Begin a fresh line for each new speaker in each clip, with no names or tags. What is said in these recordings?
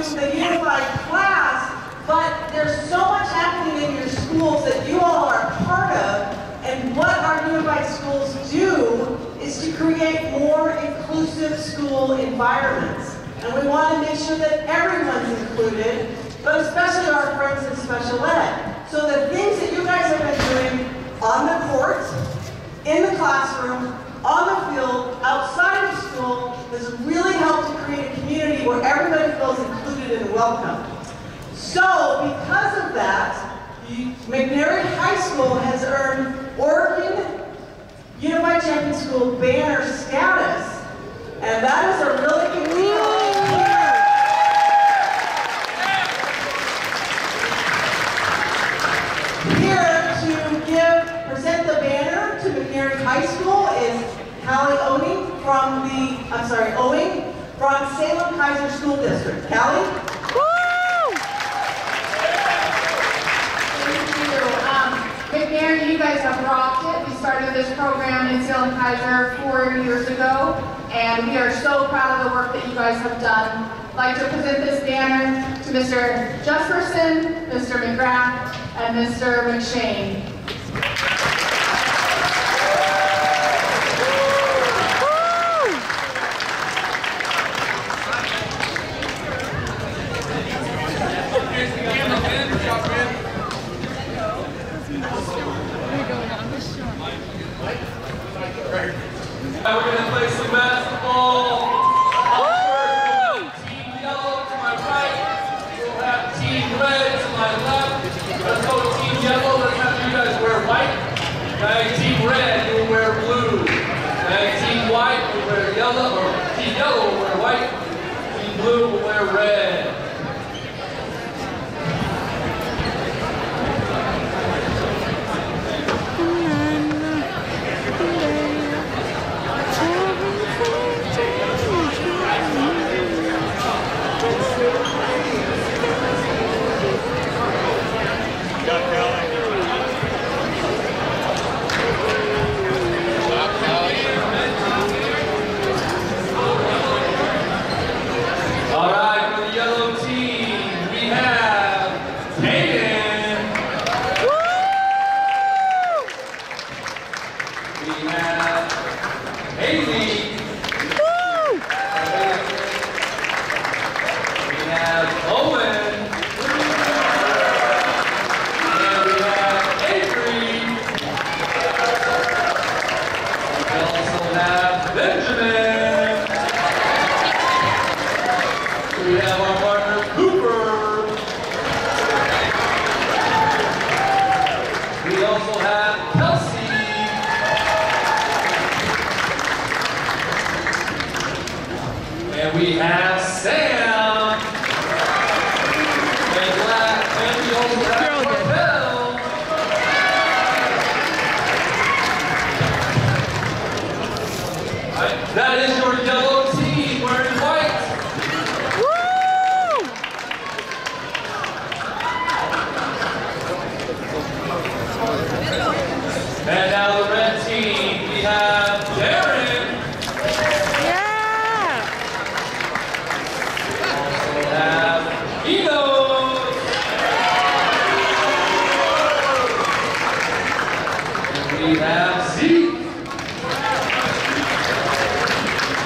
the unified class, but there's so much happening in your schools that you all are a part of, and what our unified schools do is to create more inclusive school environments. And we want to make sure that everyone's included, but especially our friends in special ed. So the things that you guys have been doing on the court, in the classroom, on the field, outside of school, has really helped to create a community where everybody feels included and welcome. So, because of that, McNary High School has earned Oregon Unified Champion School banner status, and that is a really big deal. Here to present the banner to McNary High School is Callie Owing from Salem Kaiser School District. Callie?
Woo! Thank you. McNary, you guys have rocked it. We started this program in Salem Kaiser 4 years ago, and we are so proud of the work that you guys have done. I'd like to present this banner to Mr. Jefferson, Mr. McGrath, and Mr. McShane.
We're going to play some basketball. Team yellow to my right. We'll have team red to my left. Let's go team yellow. Let's have you guys wear white. Okay, team red, you'll wear blue. Okay, team white will wear yellow, or team yellow will wear white. Team blue will wear red. We have Sam, and black, and we also have Marvell. Right, that is your yellow team wearing white.
Woo!
And now the red team, we have Darren. We have Zeke.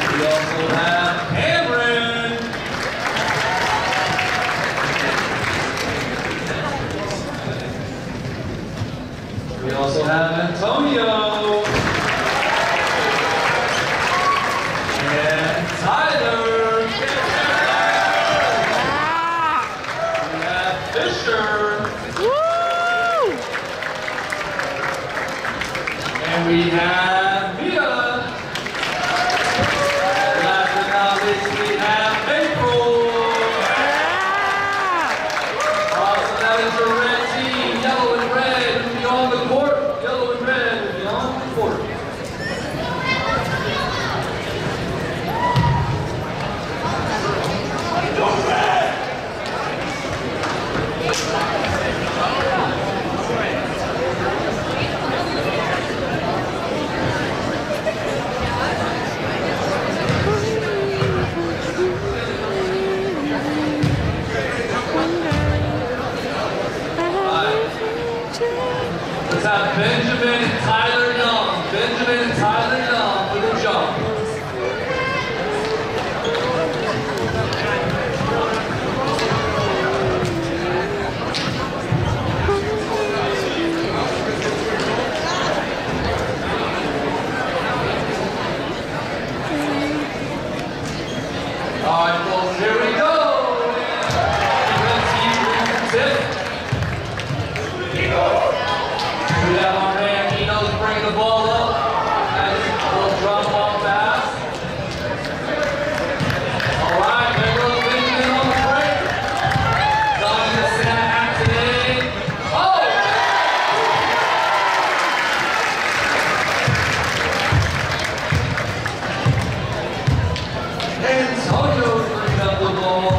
All right, folks, here we go. Red team brings the tip. We have our man Eno's bringing the ball up. Nice little drop ball pass. All right, there goes Benjamin on the break. Dodging the snap today. Oh! Antonio brings up the ball.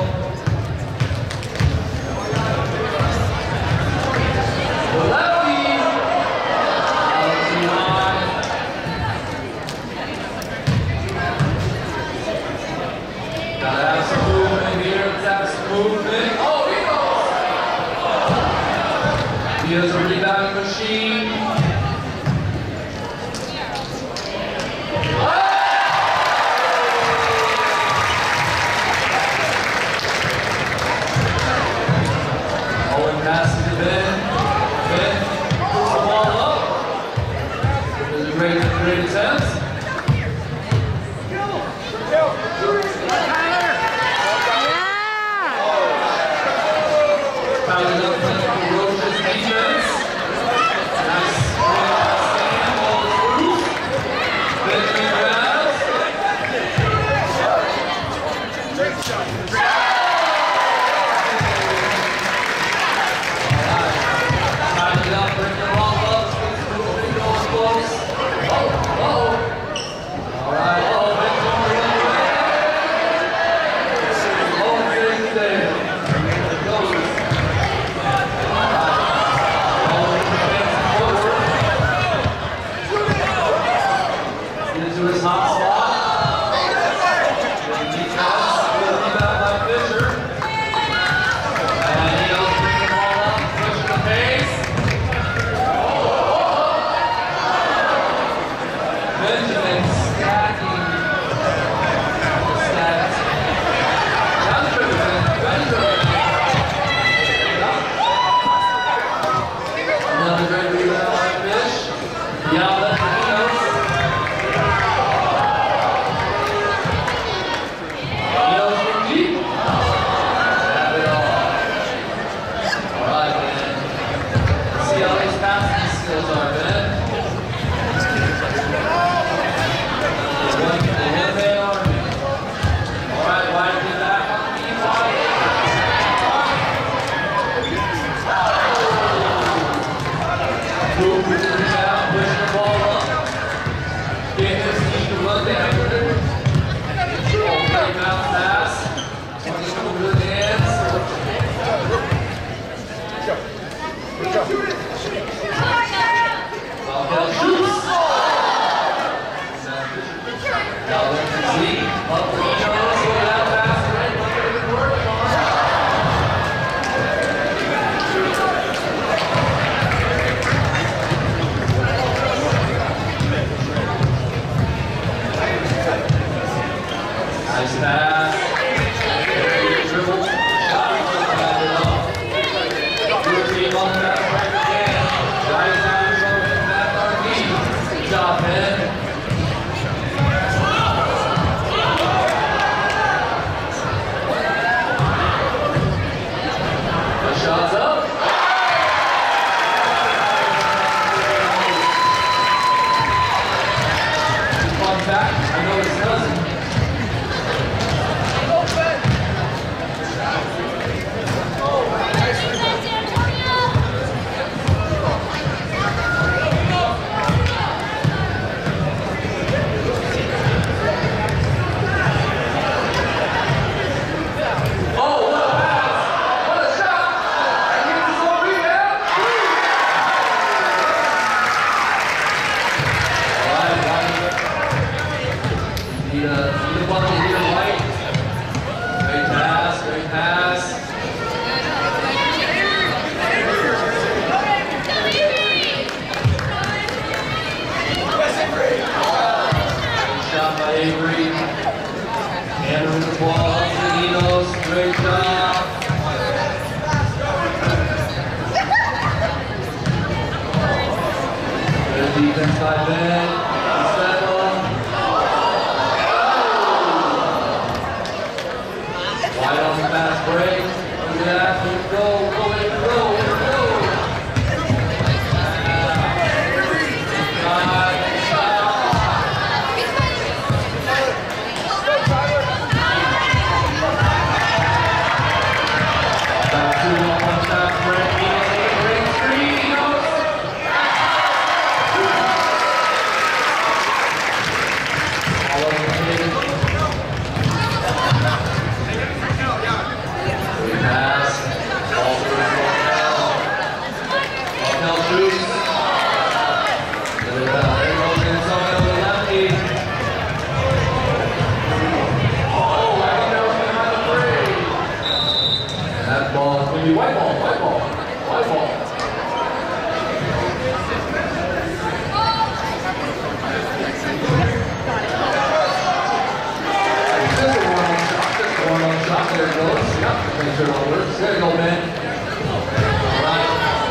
The lefty. Gotta have some movement here. Let's have some movement. Oh, he goes. He is a rebounding machine. Owen passes to Ben. Ben puts the ball up. It was a great attempt. Fouling up Roche's defense. Nice stand, ball through. Benjamin grabs. Time it up, bring the ball up. Moving, going close. All right, Benjamin runs there. Goes. Into his hot spot. He cuts. Good rebound by Fisher. And he'll bring the ball up, push the pace. Benjamin stacking. Stacked. Another great rebound by Fish. Beyond that, nice pass. Dribble. Shot. Got it off. Good team on that right again. Drives down the road and back on knee. Good job, Ben. The shot's up. Fun fact, I know his cousin. Make sure it all works. There you go, man. All right.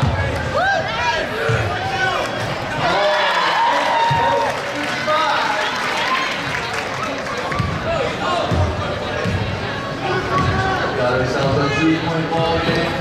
Got ourselves a 2-point ball game.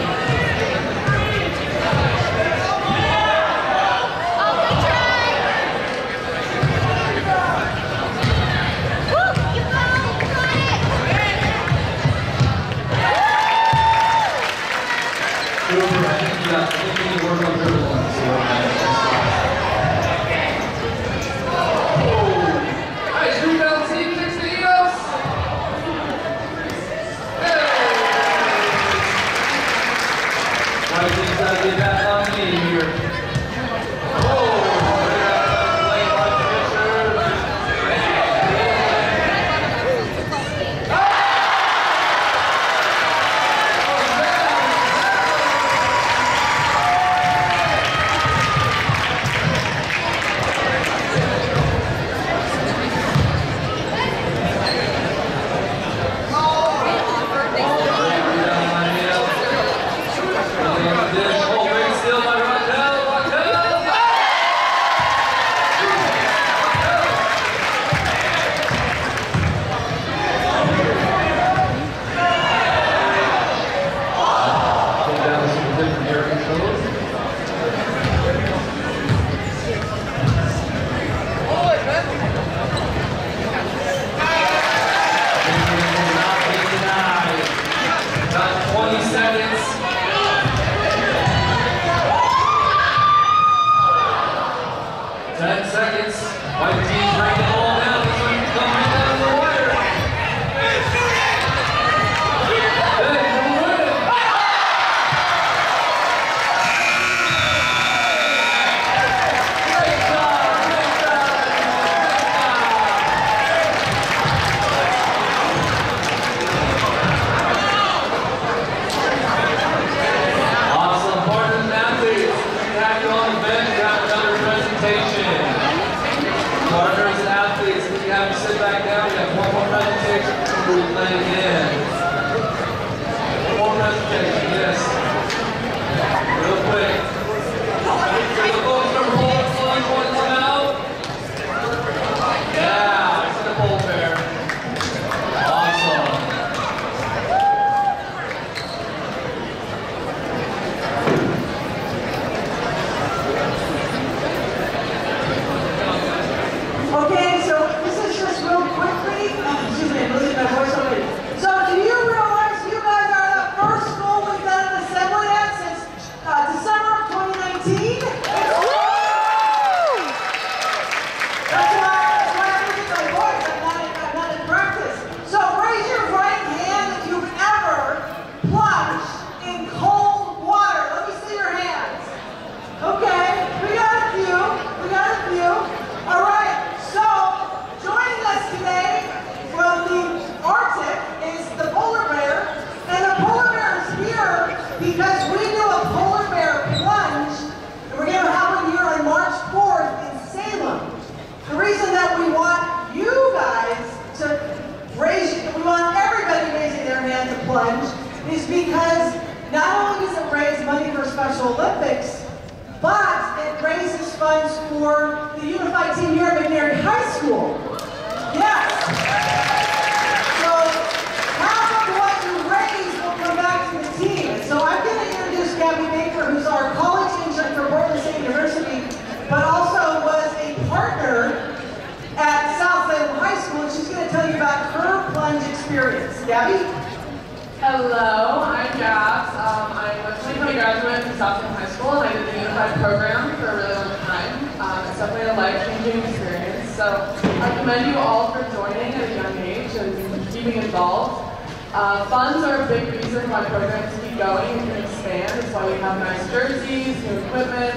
Is because not only does it raise money for Special Olympics, but it raises funds for the unified team here at McNary High School. Yes. So half of what you raise will come back to the team. So I'm going to introduce Gabby Baker, who's our college intern for Portland State University, but also was a partner at South Salem High School, and she's going to tell you about her plunge experience. Gabby?
Hello, I'm Gabs. I'm a 2020 graduate from South Salem High School, and I did the Unified program for a really long time. It's definitely a life-changing experience. So I commend you all for joining at a young age and keeping involved. Funds are a big reason why programs keep going and can expand. It's why we have nice jerseys, new equipment.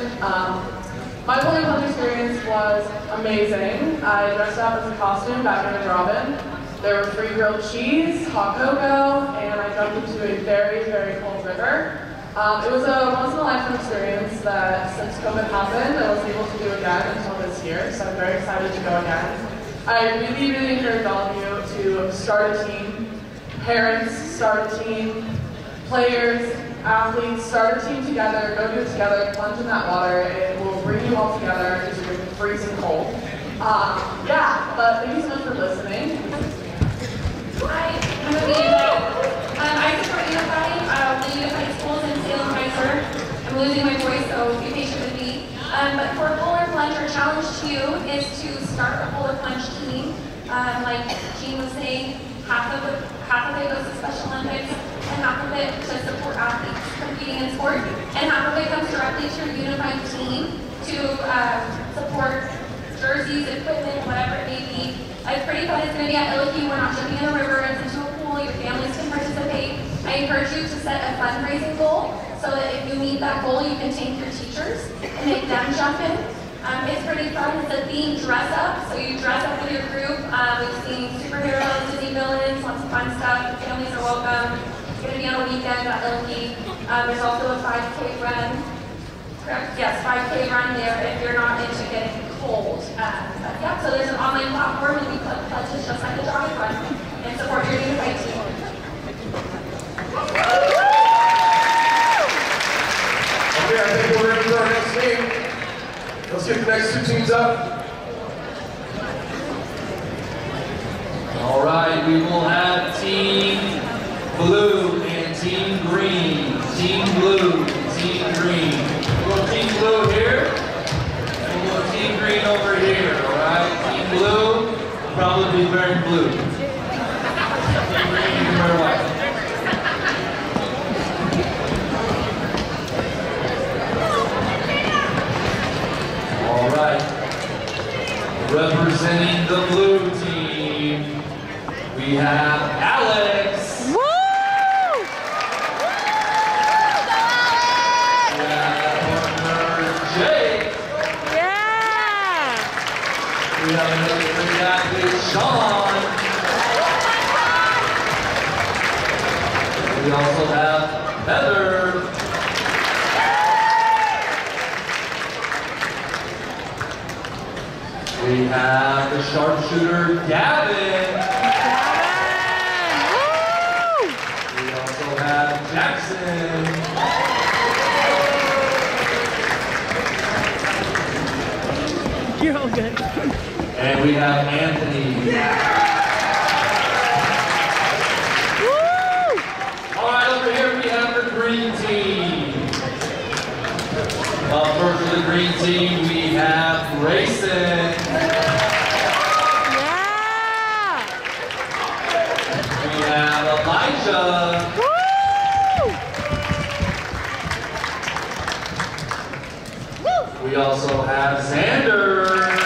My bowling plunge experience was amazing. I dressed up as a costume, Batman and Robin. There were free grilled cheese, hot cocoa, and I jumped into a very, very cold river. It was a once-in-a-lifetime experience that since COVID happened, I wasn't able to do again until this year, so I'm very excited to go again. I really, really encourage all of you to start a team. Parents, start a team. players, athletes, start a team together, go do it together, plunge in that water. It will bring you all together because you're freezing cold. Yeah, but thank you so much for listening.
Hi, I'm Amanda. I support Unified, the Unified Schools in Salem Kaiser. I'm losing my voice, so be patient with me. But for a polar plunge, our challenge to you is to start a polar plunge team. Like Jean was saying, half of it goes to Special Olympics, and half of it to support athletes competing in sport, and half of it comes directly to your Unified team to support jerseys, equipment, whatever it may be. It's pretty fun. It's going to be at Illicky. We're not jumping in the river. It's into a pool. Your families can participate. I encourage you to set a fundraising goal so that if you meet that goal, you can take your teachers and make them jump in. It's pretty fun. It's a themed dress up. So you dress up with your group. We've seen superheroes, Disney villains, lots of fun stuff. Families are welcome. It's going to be on a weekend at Illicky. There's also a 5K run. Correct? Yes, 5K run there if you're not into getting cold. But yeah, so there's an online platform and we collect pledges just like the jogging run and support your Unified team.
Okay, I think we're ready for our next game. Let's get the next two teams up. All right, we will have Team Blue and Team Green. Team Blue, Team Green. We'll go Team Blue here, and we'll go Team Green over here, all right? Team Blue will probably be wearing blue. Team Green, you can wear white. All right. Representing the blue team, we have Alex.
Woo!
We have partner Jake.
Yeah!
We have another great athlete, Sean. We also have Heather. We have the sharpshooter, Gavin.
Woo!
We also have Jackson.
You're all good.
And we have Anthony.
Woo!
All right, over here we have the green team. Up first for the green team, we have Grayson.
Yeah!
We have Elijah.
Woo!
We also have Xander.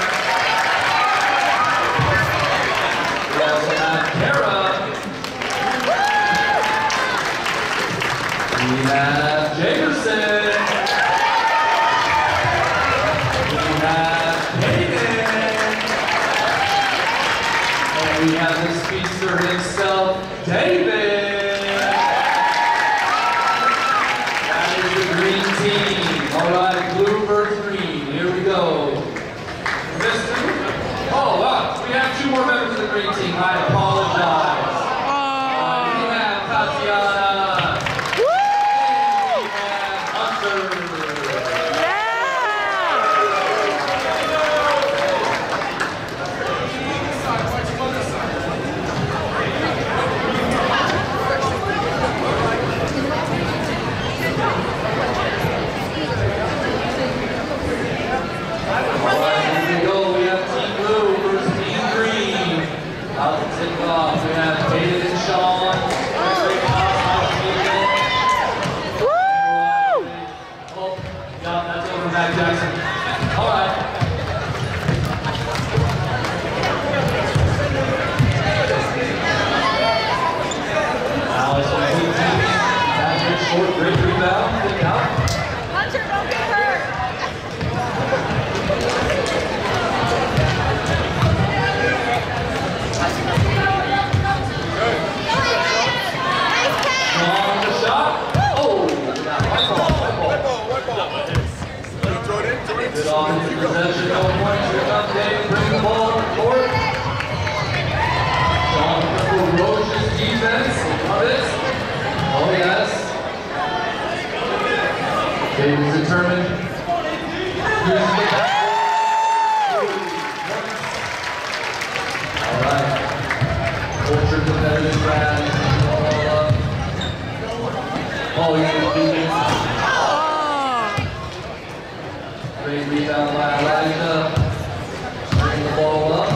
We also have Kara. We have Jamerson. We have Hayden. And we have the speedster himself, David. That is the green team. All right, blue versus green. Here we go. Mr. Oh, wow. We have two more members of the green team. I apologize. We have Tatiana. And we have Hunter. All right, here we go. We have Team Blue versus Team Green. Out to tip off. We have David and Sean. Oh, yeah, that's over Matt Jackson. All right. Alex on the blue team. Patrick, short, great rebound. Good out.
Hunter, don't get hurt!
Good. Ultra competitive grab. Oh, he's going to beat it. Great rebound by Elijah. Bring the ball up.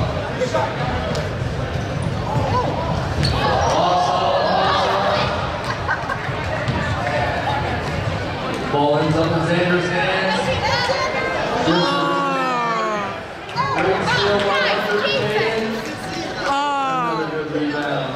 Awesome. Ball ends up in Xander's hands. Great steal by Hunter Kane. Another good rebound.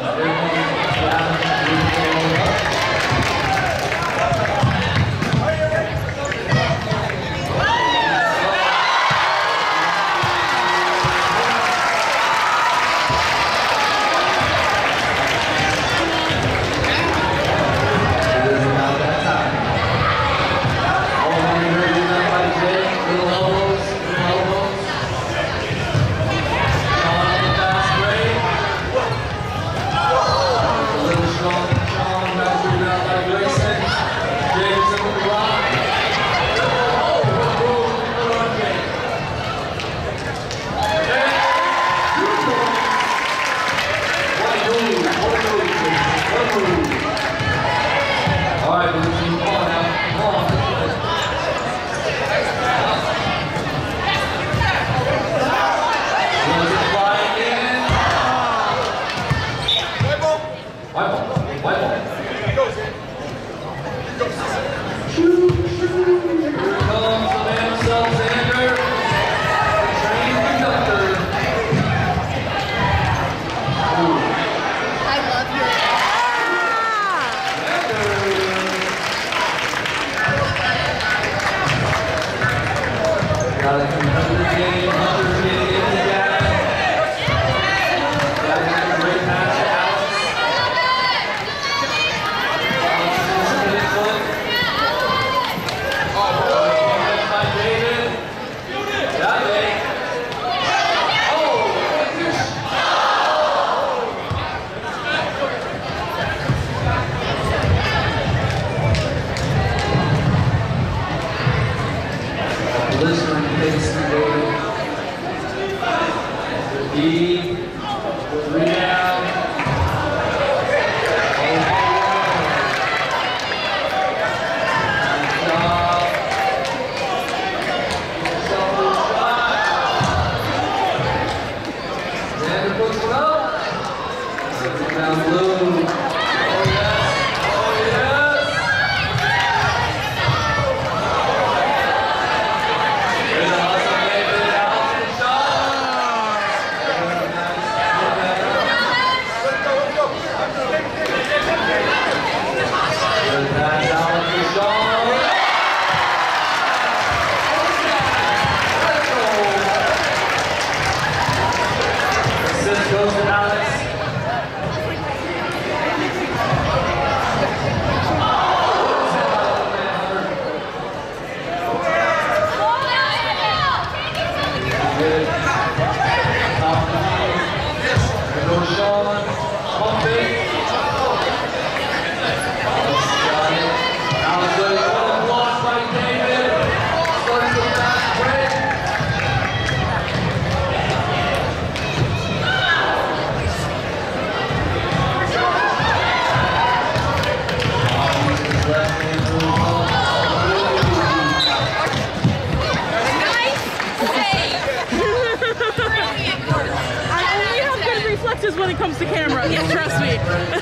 When it comes to camera, trust me.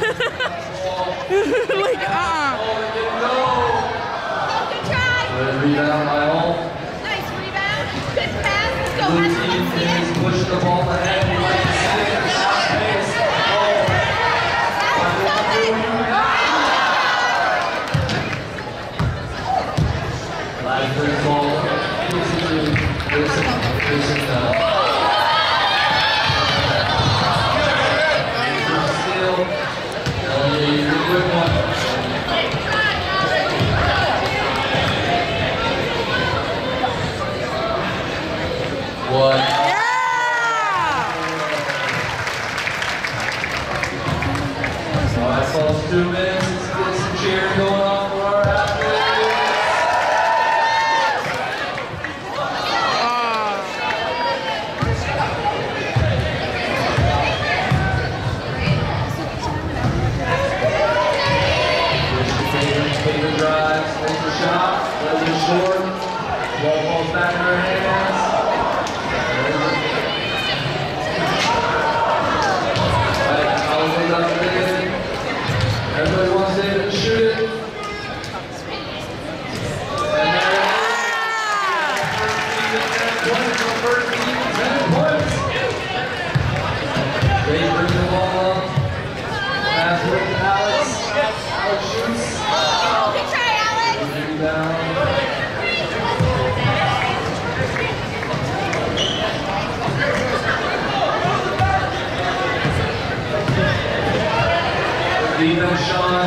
Like,
Good try.
Rebound by all.
Nice rebound. Good pass. Let's go.
Blue team is push the ball ahead. We like to see it. Fast pace. Live free ball. What?
yeah!
All right, so it's 2 minutes. Let's get some cheering going on for our athletes. Defense, Sean.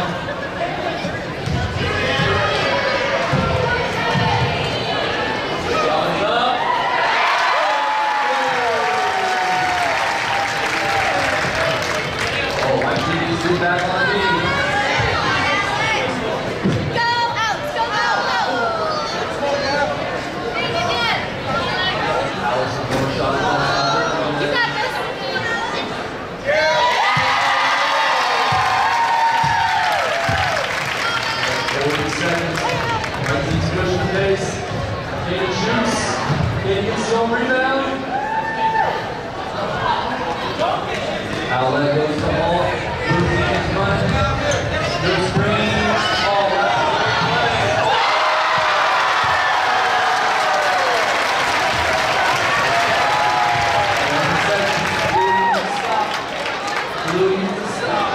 Sean's up. Oh, my team is back on me.
Go out! Go out!
Allison, more shot.
You got this!
My team's pushing the pace. Kaden shoots. Kaden gets his own rebound. Outlet goes to Hall. Blue team in front. Good screen. All right. Blue needs to stop.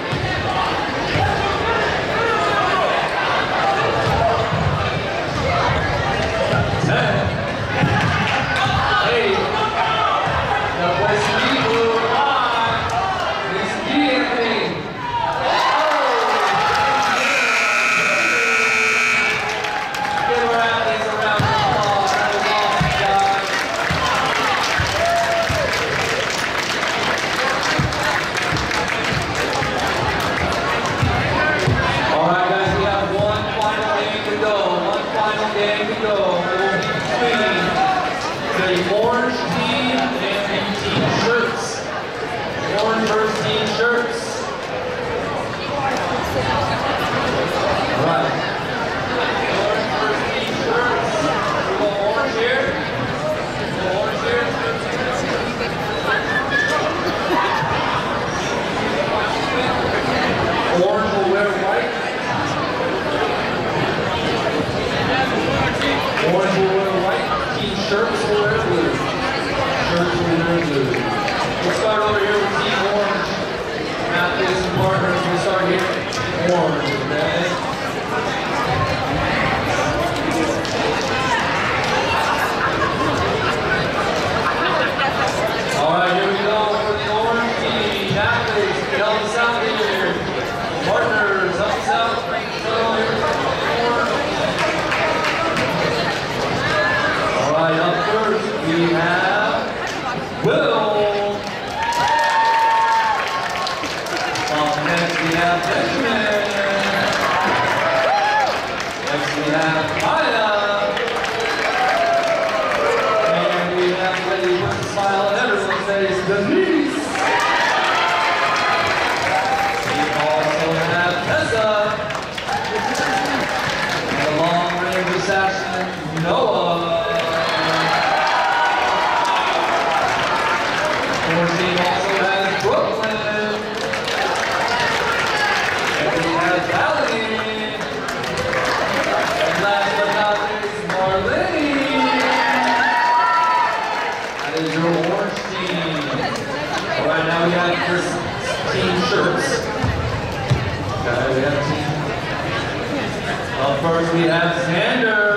First we have Xander.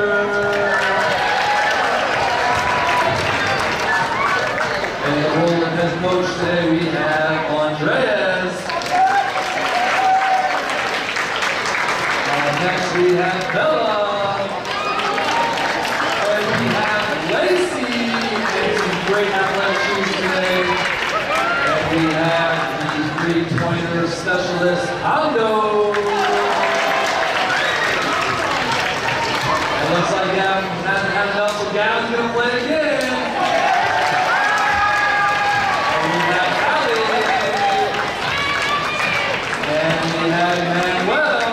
And the role of head coach today we have Andreas. Next we have Bella. And we have Lacey. And some great athletic shoes today. And we have the three-pointer specialist, Aldo. Looks like Gavin hasn't had enough, so Gavin's going to play again. And we have Ali. And we have Manuel.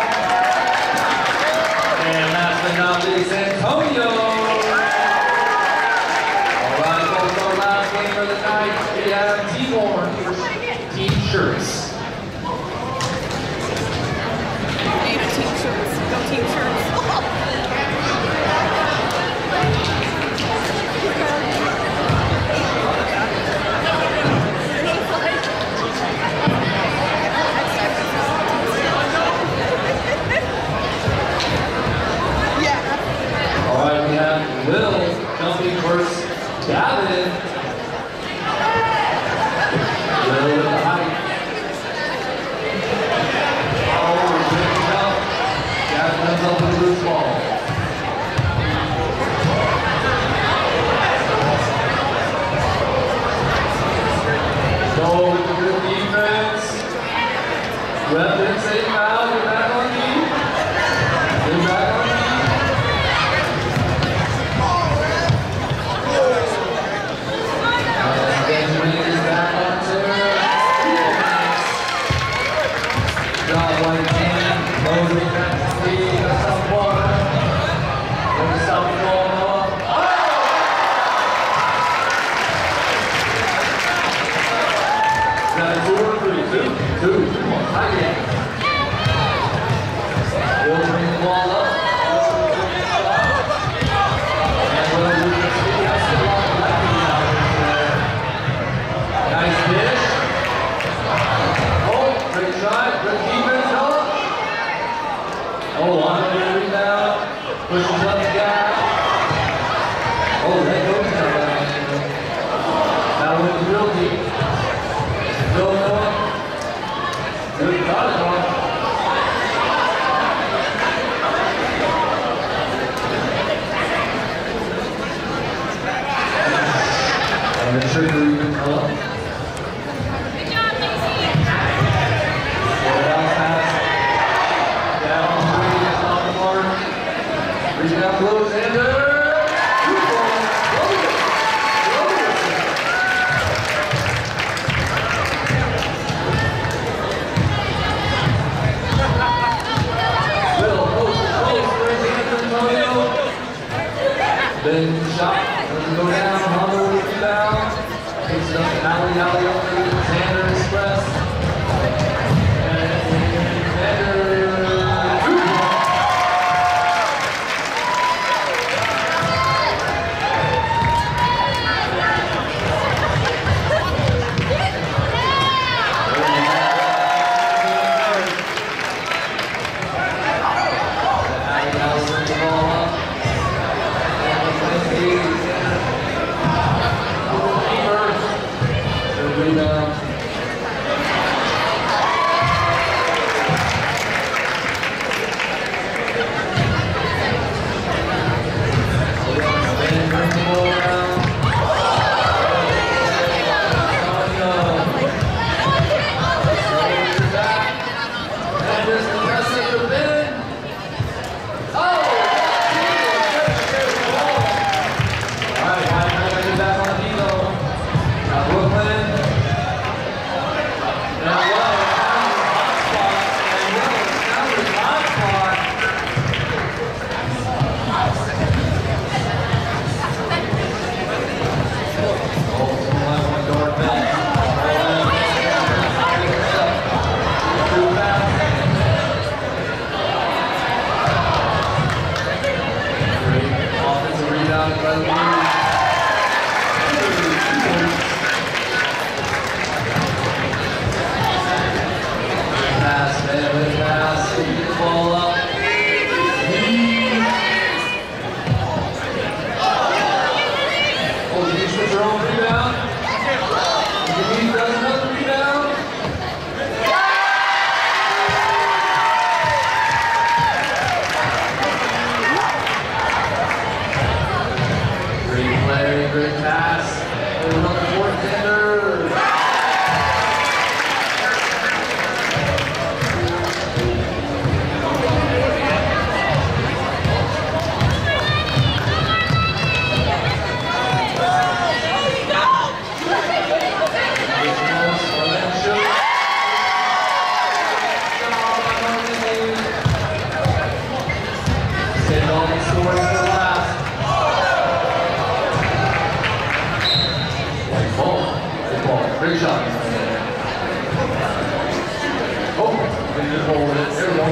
And last but not least, Antonio. All right, folks, our last game of the night, we have Team Orange, Team Shirts.
Team Shirts. Go Team Shirts.
Will jumping versus Gavin. Will with the height. Rep didn't say foul. Get back on knee. Get back on knee. Benjamin is back on turn. Job white team. Moses back to speed. That's up water. There's a stop the ball now. Got a 2 or 3. 2. Come on. High game. We'll bring the ball up. And we'll do this. I see a lot of lefties out there. Nice dish. Oh, great shot. Good defense. Oh, on the rebound. Pushes up the guy. Oh, that goes down. Now with the real deep. Still Noah. Good shot, Noah. And the trigger even up.
Good job, Macy.
Down pass. Down 3, it's off the mark. Rebound blows in there. Then shot, doesn't go down, Humble rebound, takes it up to Alley on the Xander Express. And Xander, great pass. Another fourth tender. Great shot. Oh, they just hold it. There we go.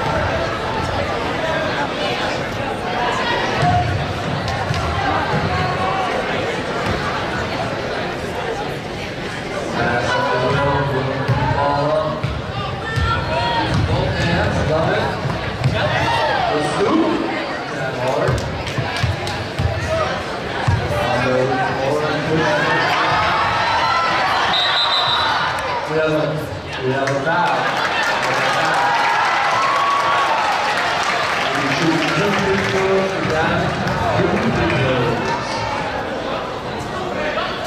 Pass up the middle, ball up. Both hands, love it. The scoop. That hard. We have a foul. We shoot 2 free throws for that. 2 free throws.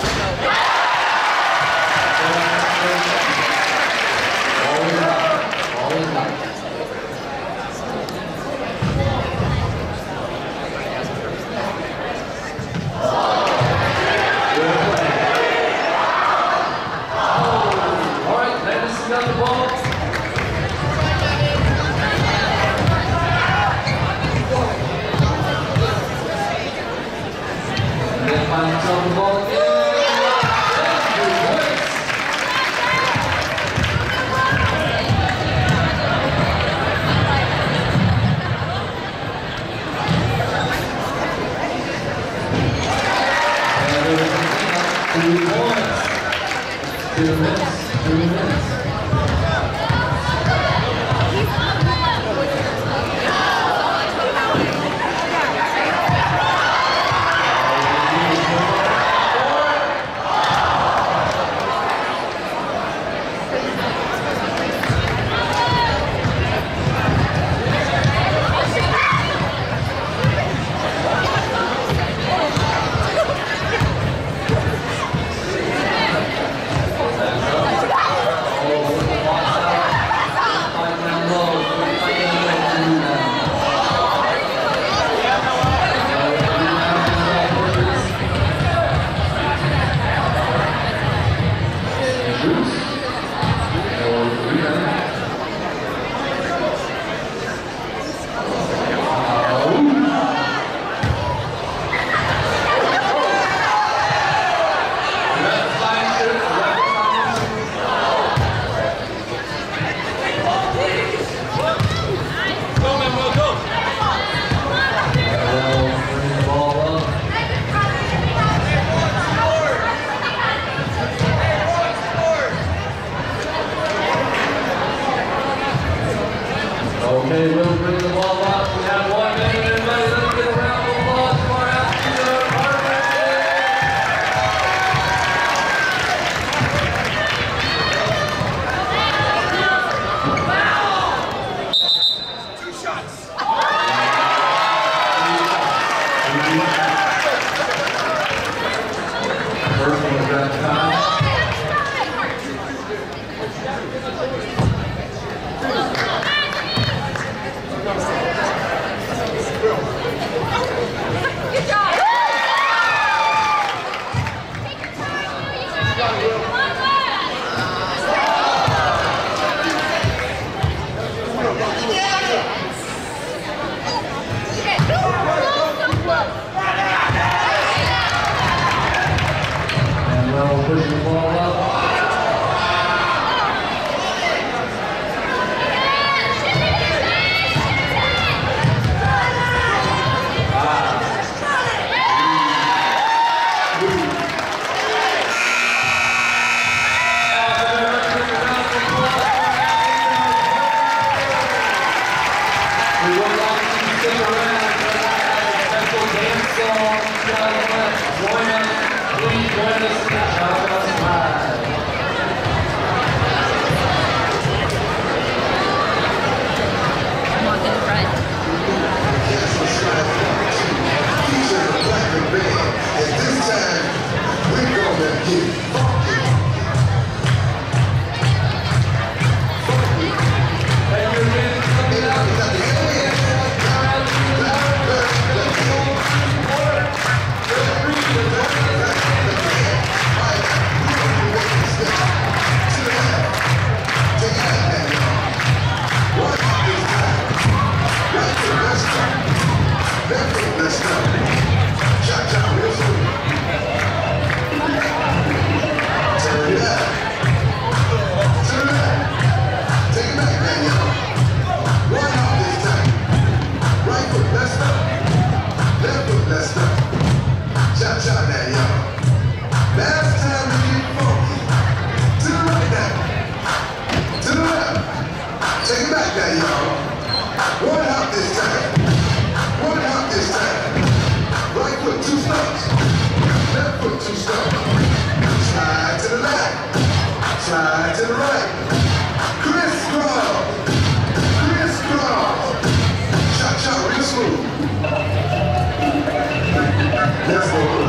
Always up. Okay, we'll bring the ball up. We have 1 minute, everybody. Let's get a round of applause for our outfielder, Parker.
Two shots.
First one was that time.
Good job. Take your time. You got it. Come on,
And we'll push the ball up. We would like you to stick around for a special dance song. Join us. Please join us in the Shotgun Live.
come on, in the front.
And this time, we're gonna get funky.
Thank you again for coming out.
Let's go. Shot, shot, real slow. Turn it up. Turn it up. Take it back, man, y'all. One off this time. Right foot, let's go. Left foot, let's go. Shot, shot, now, y'all. Last time we get funky. To the right now. To the left. Take it back, now, y'all. One hop this time. One hop this time. Right foot, 2 stumps. Left foot, 2 stumps. Slide to the left. Slide to the right. Crisscross. Crisscross. Shot, shot, real smooth. Let's go.